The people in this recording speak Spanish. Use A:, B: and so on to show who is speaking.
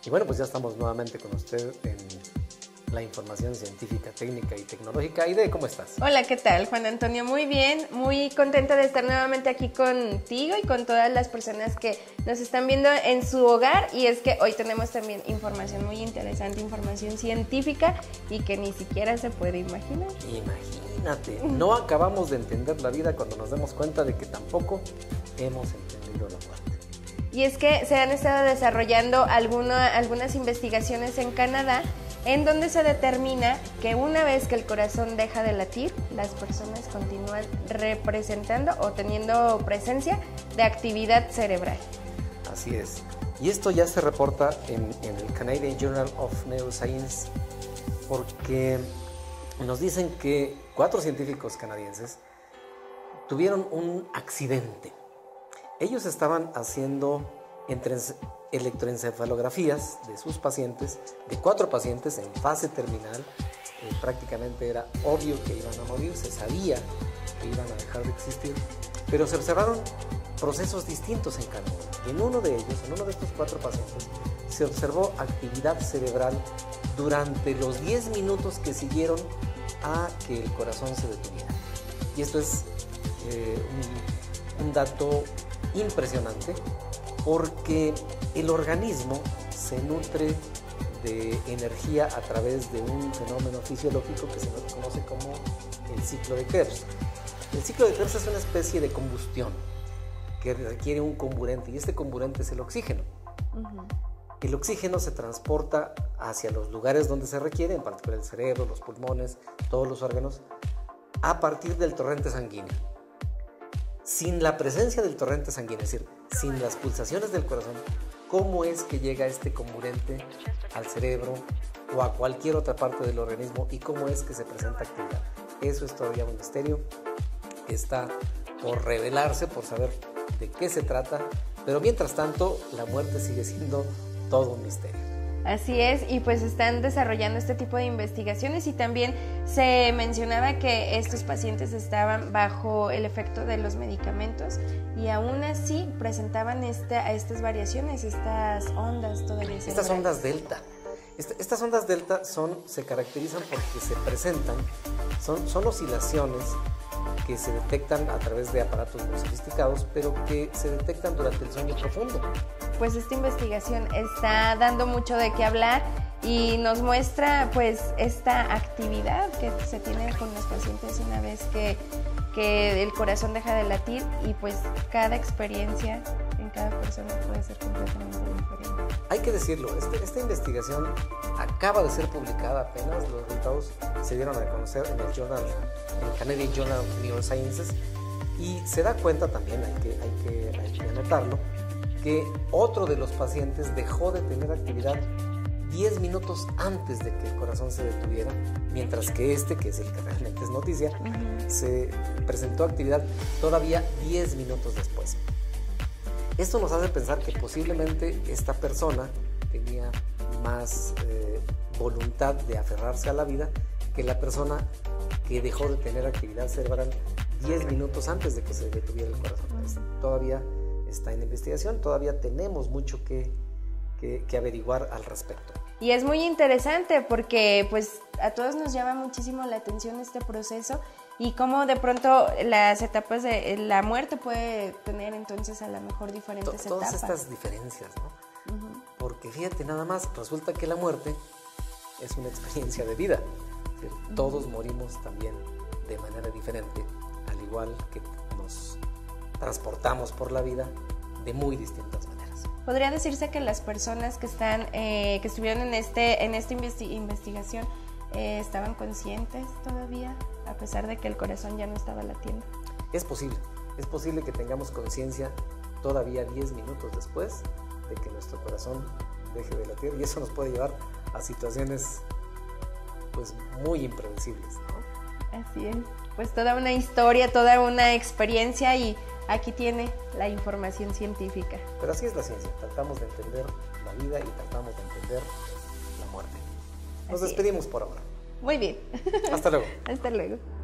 A: Y bueno, pues ya estamos nuevamente con usted en la información científica, técnica y tecnológica. Aide, ¿cómo estás?
B: Hola, ¿qué tal, Juan Antonio? Muy bien, muy contenta de estar nuevamente aquí contigo y con todas las personas que nos están viendo en su hogar. Y es que hoy tenemos también información muy interesante, información científica y que ni siquiera se puede imaginar.
A: Imagínate, no acabamos de entender la vida cuando nos damos cuenta de que tampoco hemos entendido la muerte.
B: Y es que se han estado desarrollando algunas investigaciones en Canadá en donde se determina que una vez que el corazón deja de latir, las personas continúan representando o teniendo presencia de actividad cerebral.
A: Así es. Y esto ya se reporta en el Canadian Journal of Neuroscience, porque nos dicen que 4 científicos canadienses tuvieron un accidente. Ellos estaban haciendo electroencefalografías de sus pacientes, de 4 pacientes en fase terminal. Prácticamente era obvio que iban a morir, se sabía que iban a dejar de existir, pero se observaron procesos distintos en cada uno. Y en uno de ellos, en uno de estos 4 pacientes, se observó actividad cerebral durante los 10 minutos que siguieron a que el corazón se detuviera. Y esto es un dato impresionante, porque el organismo se nutre de energía a través de un fenómeno fisiológico que se conoce como el ciclo de Krebs. El ciclo de Krebs es una especie de combustión que requiere un comburente, y este comburente es el oxígeno. El oxígeno se transporta hacia los lugares donde se requiere, en particular el cerebro, los pulmones, todos los órganos, a partir del torrente sanguíneo. Sin la presencia del torrente sanguíneo, es decir, sin las pulsaciones del corazón, ¿cómo es que llega este comburente al cerebro o a cualquier otra parte del organismo, y cómo es que se presenta actividad? Eso es todavía un misterio que está por revelarse, por saber de qué se trata, pero mientras tanto la muerte sigue siendo todo un misterio.
B: Así es, y pues están desarrollando este tipo de investigaciones, y también se mencionaba que estos pacientes estaban bajo el efecto de los medicamentos y aún así presentaban estas variaciones, estas ondas todavía cerebrales.
A: Estas ondas delta. Estas ondas delta se caracterizan porque se presentan, son oscilaciones que se detectan a través de aparatos muy sofisticados, pero que se detectan durante el sueño profundo.
B: Pues esta investigación está dando mucho de qué hablar y nos muestra pues esta actividad que se tiene con los pacientes una vez que el corazón deja de latir, y pues cada experiencia en cada persona puede ser completamente diferente.
A: Hay que decirlo, esta investigación acaba de ser publicada apenas, los resultados se dieron a conocer en el Canadian Journal of Neurosciences, y se da cuenta también, hay que anotarlo, que otro de los pacientes dejó de tener actividad 10 minutos antes de que el corazón se detuviera, mientras que que es el que realmente es noticia, se presentó actividad todavía 10 minutos después. Esto nos hace pensar que posiblemente esta persona tenía más voluntad de aferrarse a la vida que la persona que dejó de tener actividad cerebral 10 minutos antes de que se detuviera el corazón. Todavía está en investigación, todavía tenemos mucho que averiguar al respecto.
B: Y es muy interesante porque pues a todos nos llama muchísimo la atención este proceso, y cómo de pronto las etapas de la muerte puede tener entonces a lo mejor diferentes etapas.
A: Todas estas diferencias, ¿no? Porque fíjate, nada más, resulta que la muerte es una experiencia de vida. Es decir, todos morimos también de manera diferente, al igual que nos transportamos por la vida de muy distintas maneras.
B: ¿Podría decirse que las personas que estuvieron en esta investigación estaban conscientes todavía, a pesar de que el corazón ya no estaba latiendo?
A: Es posible que tengamos conciencia todavía 10 minutos después de que nuestro corazón deje de latir, y eso nos puede llevar a situaciones pues muy impredecibles, ¿no?
B: Así es, pues toda una historia, toda una experiencia, y aquí tiene la información científica.
A: Pero así es la ciencia, tratamos de entender la vida y tratamos de entender la muerte. Nos despedimos por ahora.
B: Muy bien.
A: Hasta luego.
B: Hasta luego.